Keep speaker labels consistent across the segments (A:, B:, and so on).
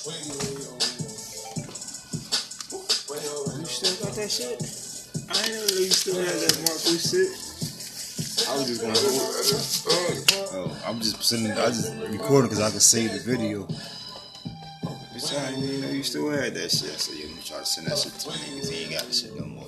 A: You still got that shit? I ain't never know you still had that Mark III shit.
B: I was just gonna I'm just sitting. I just recording because I can save the video.
A: Bitch, I didn't even know you still had that shit. So you gonna try to send that shit to me because he ain't got the shit no more.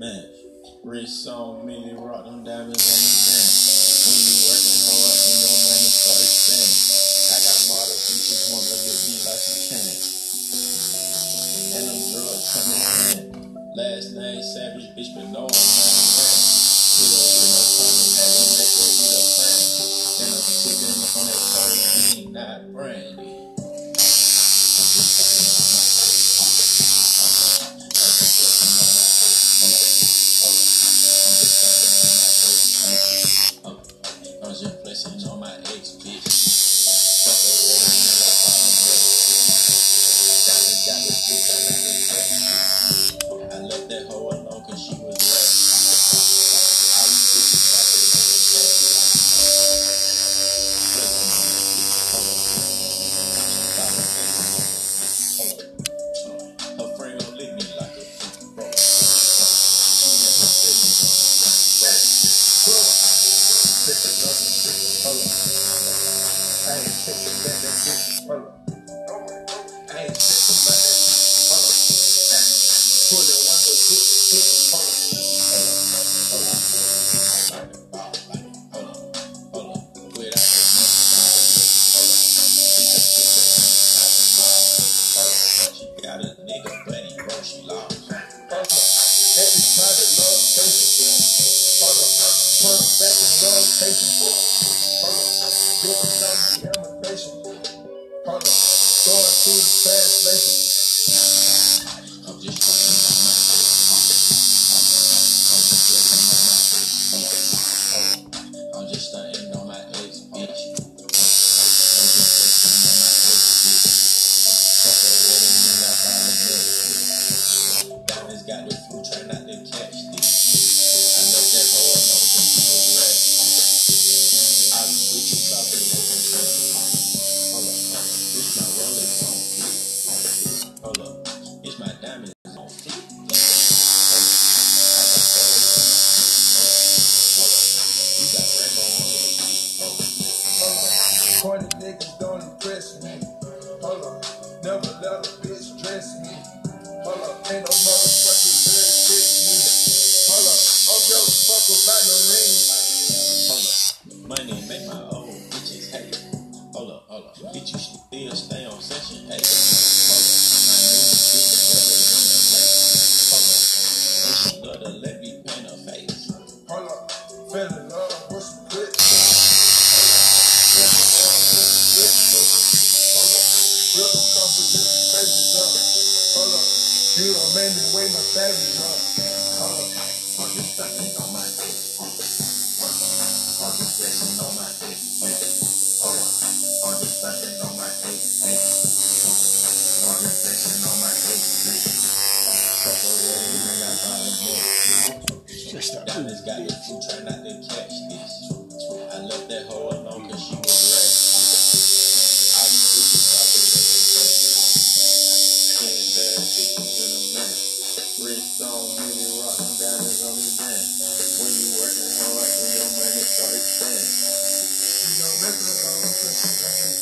C: man. Wrist on me, rock them diamonds on me, man. When you working hard, then your money start expanding. I got model features, wanna look me like she can. And them drugs coming in. Last name Savage, bitch, but no, I'm not a man. Hit her with no tongue, had to make her eat a fan. And I'm sipping on that codeine, not brandy. I'm just flexing on my ex, bitch. Fuck her with me like I'm a bitch. Diamonds got the bitch, I got the touch. I left that hoe alone cause she was left. I was bitches out there in the chest. Flexing on that bitch, hold up. Got her face, hold up. Her friend gon' lick me like a freak, bro. She and her feelings on the bro. Flipping up the bitch, hold up. I ain't tripping back that bitch, hold up. I ain't tripping back that bitch, hold up. Pulling one go good, hold up. Hold up. Hold up. Hold up. Without the money, hold up. She got a nigga, but he broke, she lost. Hold up. Every time the love patient. Hold up. Put him back in love patient. Hold up. Give him some imitation. Hold up. Going through the translation. I'm just fucking on my I'm just stunting on my ex, bitch. I'm just flexing on my ex, bitch. Fuck her with me like I'm a bitch. Diamonds got the fruit, try not to catch this. I left that hoe alone cause she was wrecked. I was switching about the different things. Hold up. Bitch, my Rolex on fleek. Hold up. Bitch, my diamonds on fleek. Hold up. I got gold on my feet. Hold up. You got rainbow on your feet. Hold up. Corny niggas don't impress me. Hold up. Never let a bitch dress me. Hold up. Ain't no motherfucking bird kiss me. Hold up. Don't give a fuck about no ring. Hold up. Money make my old bitches hate. Hold up. Hold up. Bitch, you still stay on section 8. Hold up. My new bitch better than the place. Hold up. And she love to let me paint her face. Hold up. Fell in love with some clips. Real confidence, crazy stuff. Hold up. You done made me weigh my savage up. Hold up. I'm just stunting on my dick. I'm just flexing on my dick. Hold up. I'm just stunting on my dick. I'm just flexing on my dick. Fuck her with me like I'm a bitch. Diamonds got the fruit, try not to catch this. I left that hoe alone cause she was wrecked. I was switching out the different things. 10 bad bitches in a man. Wrist on me, rock them diamonds on me, man. When you working hard, then your money start expanding. You know, that's what I'm saying.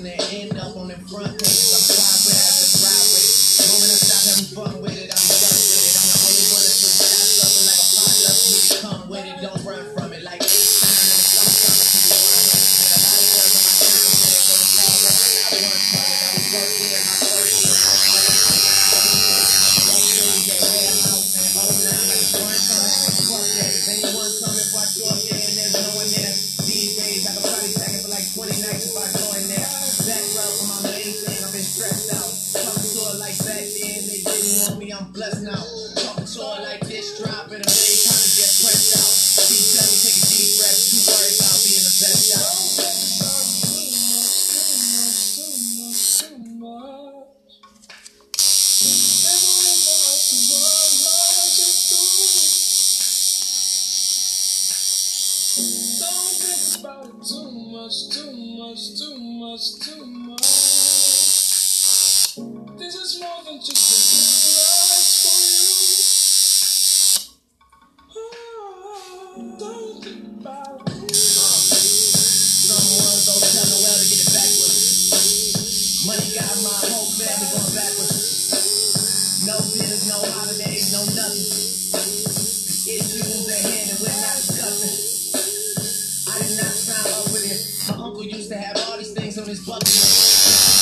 C: that end up on the front pages. I'm proud with it, I just ride with it. The moment I stop having fun with it, I be done with it. I'm the only one that's put shots up and like a pot love for me to come with it. Don't run from it like it's time in the summertime. I keep it 100. Get a lot of girls on my time, so they're gonna tell me that I want from it. I was working in my first year. I'm blessed now. Talking to her like this, drop in a million times to get pressed out. She tell me take a deep breath, 2 words, I'll be in the best out. Don't think about it too much. This is more than just a rush for you. Don't think about it. Someone don't tell Noel to get it backwards. Money got my whole family going backwards. No dinners, no holidays, no nothing. Issues at hand and we're not discussing. I did not sign up with it. My uncle used to have all these things on his bucket list.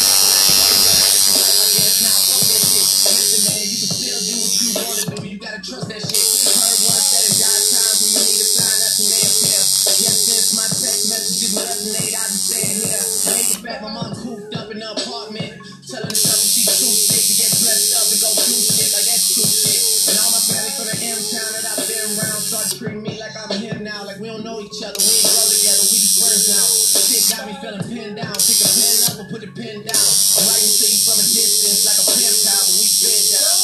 C: Trust that shit. Heard once that it's y'all times when you need a sign, that's when they appear. Yes, since my text messages resonate, I be staying here. Made it back, my mom cooped up in the apartment. Telling herself that she's too sick to get dressed up and go do shit like that's true shit. And all my family from the M-town that I've been around start treating me like I'm him now. Like we don't know each other, we ain't grow together, we just friends now. Shit got me feeling pinned down. Pick a pen up and put the pen down. I'm writing to you from a distance like a pen pal, but we been down.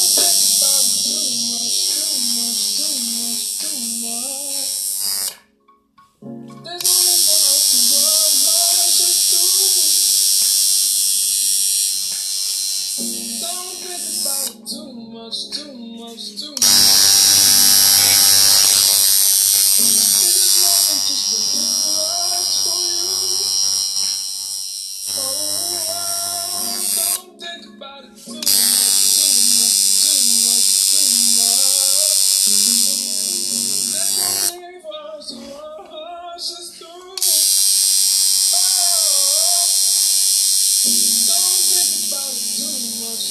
C: Too much. This is more than just a rush for you. Don't think about it too much. There's no need for us to rush us through. Don't think about it too much.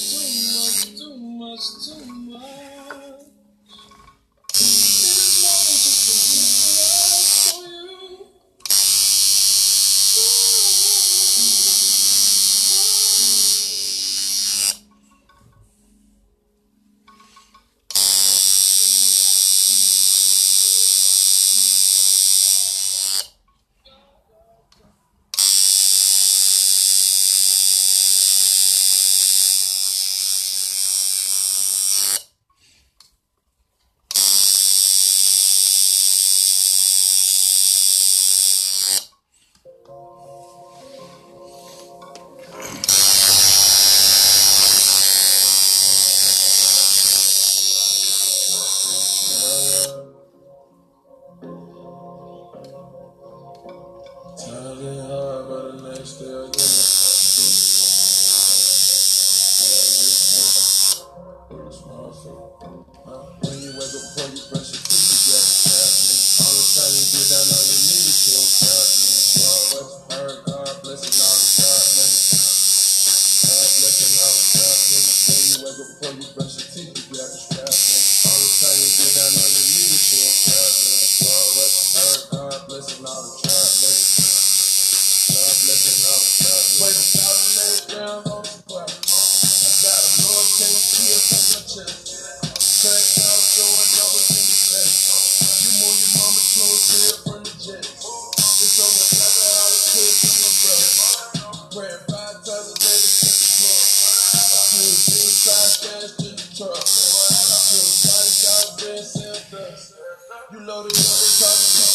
C: You loaded up the top,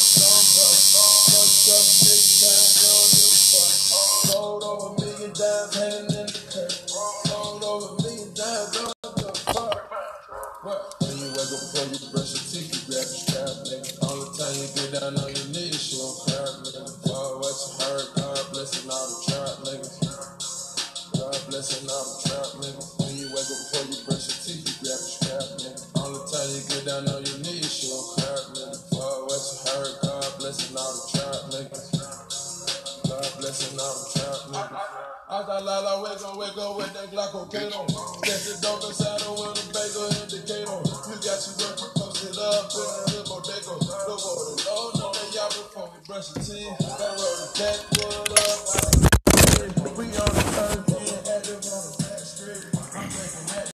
C: sold over $1 million hanging in the curb. Sold over $1 million on the fuck. When you wake up before you brush your teeth, you grab your strap, nigga. All the time you get down on your knees, you don't cry, nigga. What you heard, God blessing all the trap, nigga. God blessing all the trap niggas. When you wake up before you brush your teeth, you grab a strap, nigga. Only time you get down on your knees, you don't crap, nigga. Fuck what you heard, God blessing all the trap niggas. God blessing all the trap niggas. Hasta la wake up with that Glockocato. Get the dope inside with a bagel indicator. You got your work, you post it up in a little bodega. The water low, know that y'all before we brush your teeth. That roll the backwood up.